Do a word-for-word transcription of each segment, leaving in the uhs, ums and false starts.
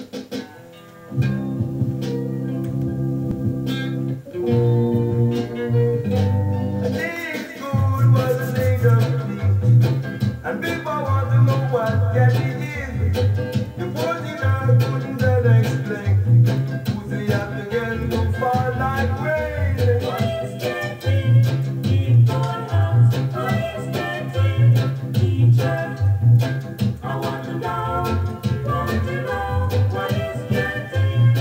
And people want to know what Gabby is. The fourteen-hour couldn't explain. Who's the African who fall like rain? What is getting deep for us? What is getting teacher? I want to know, want to know what is getting.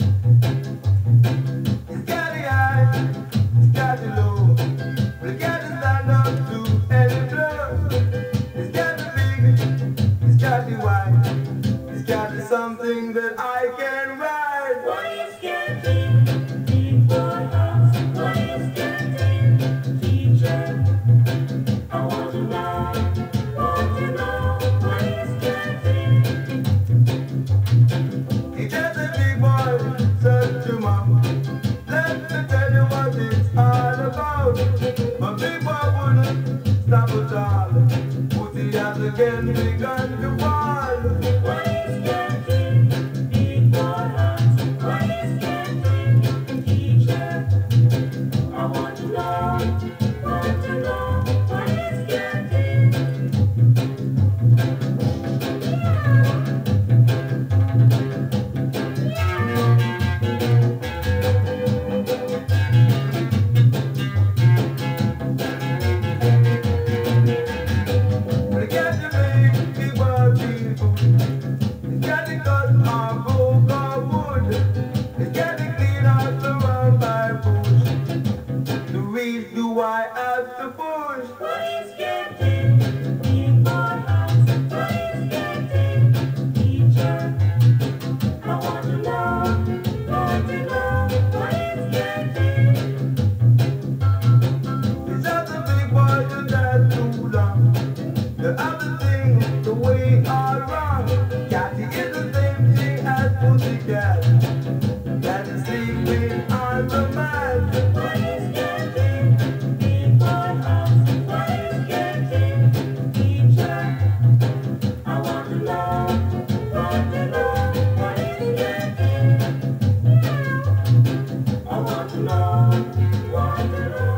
It's got the high, it's got the low. But it got to stand up to any blow. It's got the big, it's got the wide. It's got the something that I can ride. What is getting deep for us? What is getting teacher? I want to know, want to know what is getting. He just a big boy, son to mom. Let me tell you what it's all about. But big boy wouldn't stop at all. Put the hands again, begun to fall. What is getting deep for us? What is getting teacher? I want to know, want to know what is getting. But it got to make people beautiful. It's got to cut our book of wood. It's got to clean out the run by bush. The reason do I have to push? What is getting deep for us? What is getting teacher? I want to know, want to know what is getting. It's just a big boy to that too long. The other thing, the way all wrong. Catty is the same thing as pussycat. That is sleeping on the mat. What is getting deep for us? What is getting teacher? I want to know, want to know what is getting. I want to know, want to know.